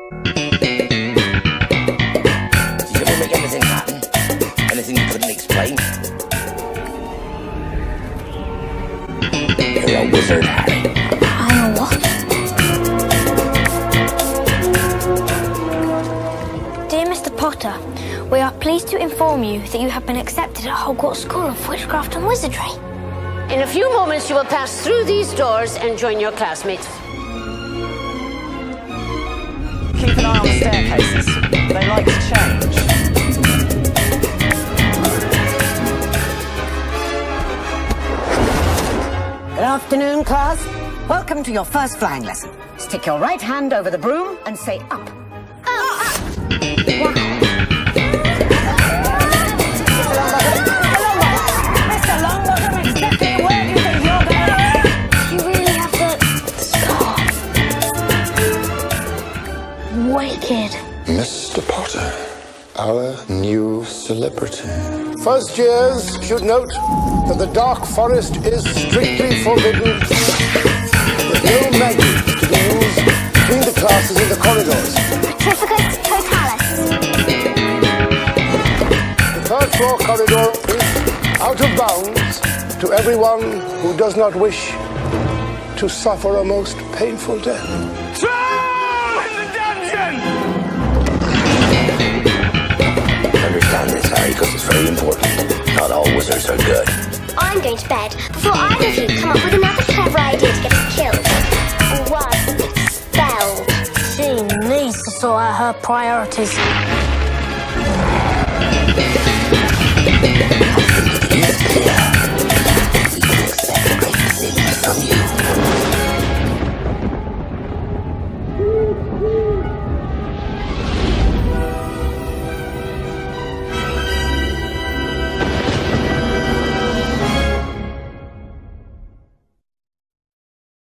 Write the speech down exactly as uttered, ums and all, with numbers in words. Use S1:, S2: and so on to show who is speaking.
S1: Did you ever make anything happen? Anything you couldn't explain? You're a wizard, Harry.
S2: I'm a what? Dear Mister Potter, we are pleased to inform you that you have been accepted at Hogwarts School of Witchcraft and Wizardry.
S3: In a few moments, you will pass through these doors and join your classmates.
S4: Keep an eye on the staircases. They like to change.
S5: Good afternoon, class. Welcome to your first flying lesson. Stick your right hand over the broom and say up.
S2: Oh, uh,
S5: Mister Longbottom, exactly where do you think you're going?
S2: you really have the... Wicked.
S6: Mister Potter, our new celebrity.
S7: First years should note that the dark forest is strictly forbidden. With no magic to be used between the classes in the corridors.
S2: Certificate totalis.
S7: The third floor corridor is out of bounds to everyone who does not wish to suffer a most painful death.
S1: Understand this, Harry, because it's very important. Not all wizards are good.
S2: I'm going to bed before either of you come up with another clever idea to get us killed. Or worse, expelled. She needs to sort out her priorities.